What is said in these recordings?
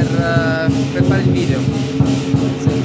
per fare il video.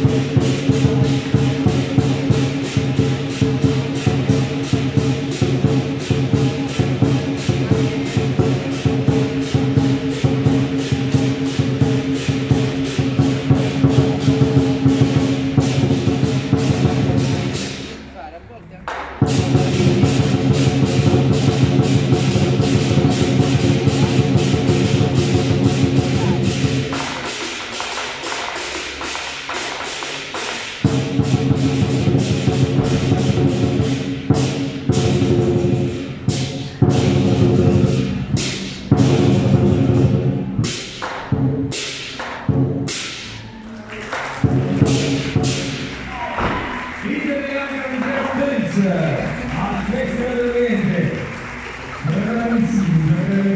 Al Festival dell'Oriente, bravissimi,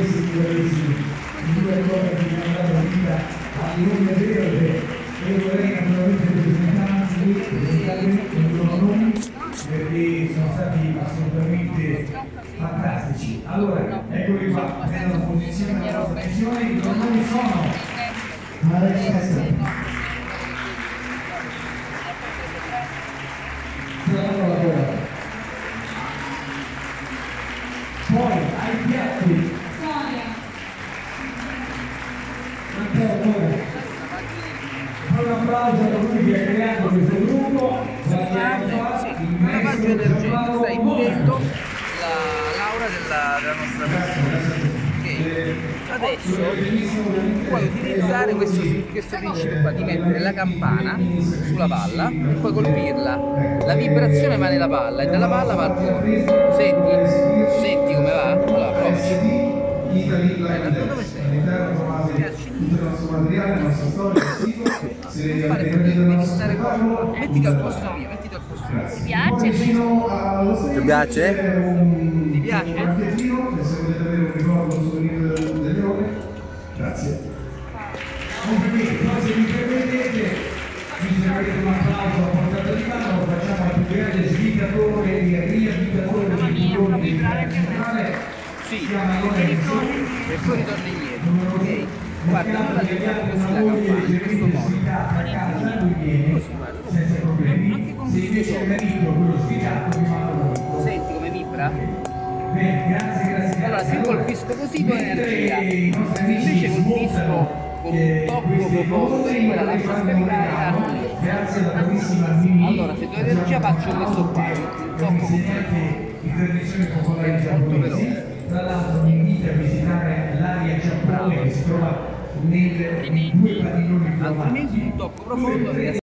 due cose che mi hanno dato vita a Lione Verde e vorrei naturalmente presentarvi i loro nomi perché sono stati assolutamente fantastici. Allora, eccoli qua, prendono posizione alla vostra attenzione, i loro nomi sono Alex poi ai piatti un applauso a colui che ha creato questo gruppo. Una pagina del genere sta impiendo la laurea della nostra persona. Ok, adesso puoi utilizzare questo principio qua di mettere la campana sulla palla e poi colpirla. La vibrazione va nella palla e dalla palla va al cuore. Senti come va? Allora provaci. Dove sei? Devi stare qua. Mettiti al posto mio, mettiti al posto mio. Ti piace? Ti piace? Ti piace? Grazie. Complimenti, poi se mi permettete, visto che avete un applauso a portata di mano, facciamo al più grande svitatore e riabilitatore del mondo internazionale. Sì, e poi ritorni indietro. Ok? Guarda, ora abbiamo così la campana in questo modo. Così, guarda, Senza problemi. anche con Se invece è marito, quello sfigato, vi mando. senti come vibra? Bene, grazie. Allora, se io colpisco così do energia, se invece colpisco con un tocco profondo e poi la lascio scaricare, grazie alla bravissima Mimi. allora se do energia faccio questo qua, un tocco profondo. Di tradizione popolare giapponese. Tra l'altro mi invita a visitare l'area Giappone che si trova nei due padiglioni più avanti. Altrimenti un tocco profondo